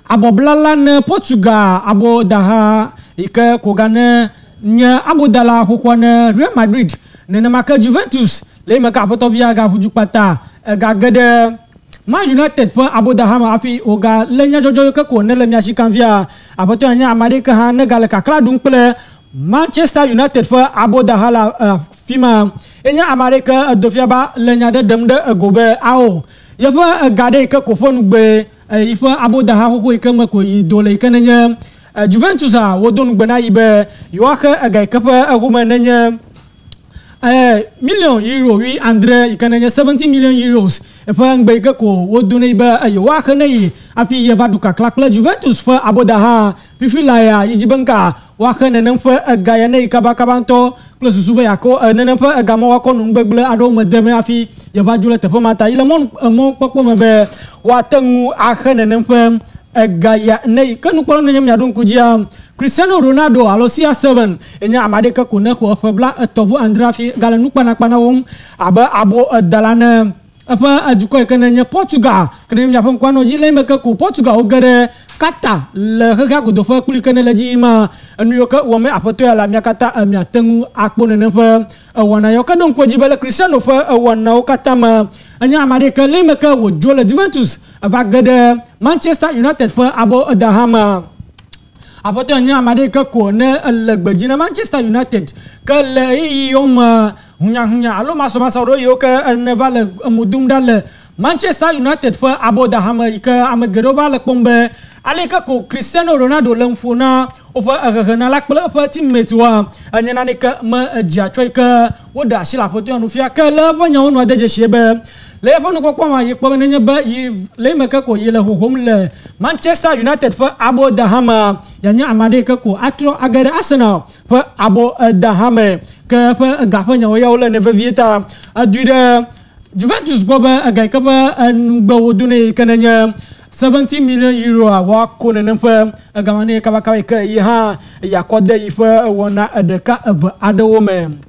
abo blala Portugal abo daha ike kogane nya abo dala hukwana Real Madrid nene maka Juventus le maka apotovia ga hujupata ga gede Man United fa abo daha ma afi oga lenya jojo ke ko ne le mia shikanvia apoto nya amade ka ha ne gale ka kla dun ple Manchester United fa abo daha la fima enya amade ka dofia ba lenya de demde gobe ao ya fa gade ke ko fonu gbe ifa abo daha ho ke ma ko idole ke nenya Juventus a wodon gbe na ibe yo aka ga ke fa huma nenya million euro wi Andre ikananya 70 million euros fa ngbe ke ko wodon ibe yo aka nei afi ye vaduka klakla Juventus fa abo daha fifila ya yijibanka waka nenen fa ga ya nei kabakabanto plus suba yako nenen fa ga mo wako ngbegle ado medeme afi ye vajule te fa mata ile mon popo mebe watangu aka nenen fa gaya nei kanu kwa nyam nyadon kujia Cristiano Ronaldo alo CR7 enya amade ka kuna ko fabla tovu andrafi gala nukpa na wom abo dalana afa ajuko kananya Portugal kananya nyafon kwano jile meka ko Portugal ogere kata le ga go do fa kuli kanela jima anu yoka wome afoto ya la mia kata mia tengu akpo nene fa wana yoka don ko jibele Cristiano fa wana okata ma anya amade ka le meka wo jola Juventus va gade Manchester United fa abo dahama afoto anya amade ka ko ne legbejina Manchester United ka le yoma hunya alo maso ro yo ka ne vale mudum dal Manchester United fa abo dahama ka amagero vale pombe ale ka ko Cristiano Ronaldo lemfona o fa na la kpla fa teammate wa anya na ne ka ma ja choi ka woda shila foto anu fia ka le fa nya onu adeje shebe le fa no kwa ma ye kwa ne ba yi le meka ko yele ho hom le Manchester United fa abo dahama yanya amade ka ko atro agare Arsenal fa abo dahama ka fa ga fa nya o ya ole ne va vieta adude Juventus go ba ga ka ba ngba wodune kananya 70 million euro wa ko ne fa gamane ka ba ka ya kode ifa wona adeka adawo me